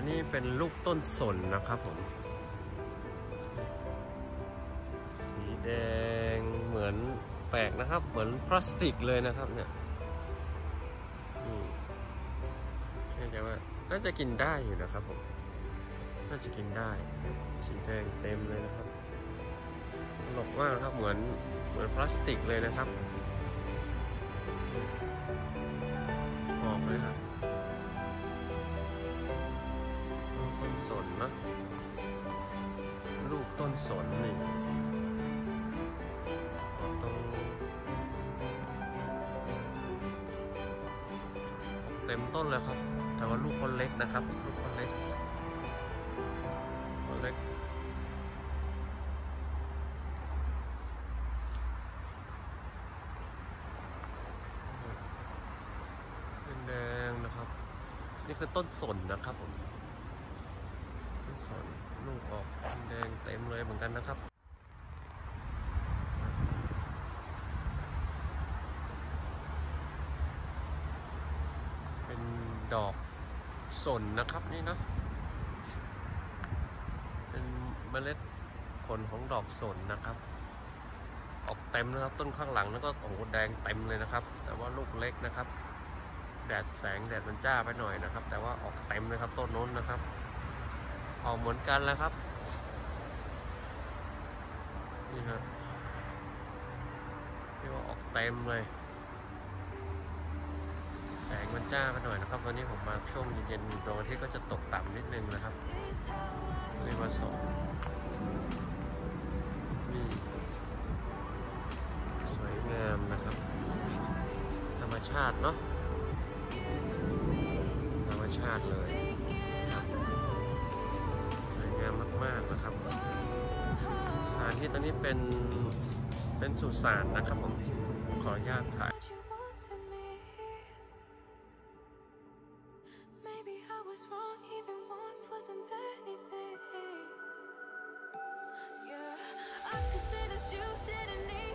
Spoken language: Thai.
นี้เป็นลูกต้นสนนะครับผมสีแดงเหมือนแปลกนะครับเหมือนพลาสติกเลยนะครับเนี่ยนี่แต่ว่าน่าจะกินได้อยู่นะครับผมน่าจะกินได้สีแดงเต็มเลยนะครับตลกมากครับเหมือนพลาสติกเลยนะครับออกเลยครับต้นสนนะลูกต้นสนนี่ออกตรงเต็มต้นเลยครับแต่ว่าลูกคนเล็กนะครับลูกคนเล็กแดงนะครับนี่คือต้นสนนะครับผมต้นสนลูกออกแดงเต็มเลยเหมือนกันนะครับเป็นดอกสนนะครับนี่นะเป็นเมล็ดผลของดอกสนนะครับออกเต็มนะครับต้นข้างหลังแล้วก็โอ้โหแดงเต็มเลยนะครับแต่ว่าลูกเล็กนะครับแดดมันจ้าไปหน่อยนะครับแต่ว่าออกเต็มเลยครับต้นโน้นนะครับออกเหมือนกันแล้วครับนี่ครับที่ว่าออกเต็มเลยแสงมันจ้าไปหน่อยนะครับวันนี้ผมมาช่วงเย็นๆดวงอาทิตย์ก็จะตกต่ำนิดนึงนะครับเรียกว่าสนนี่สวยงามนะครับธรรมชาติเนาะธรรมชาติเลยครับสวยงามมากๆนะครับสถานที่ตอนนี้เป็นสุสานนะครับผมขออนุญาตถ่าย I could say that you didn't need